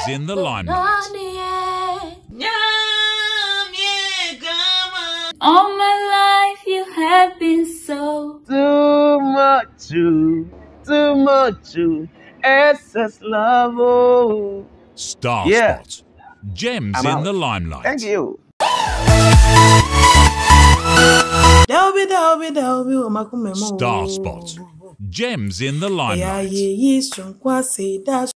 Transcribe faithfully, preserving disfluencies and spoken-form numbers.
in the limelight. All my life you have been so too much, too, too much, too, excess love. Oh. StarSpot. Yeah. Gems I'm in out. the limelight. Thank you. StarSpot. Gems in the limelight.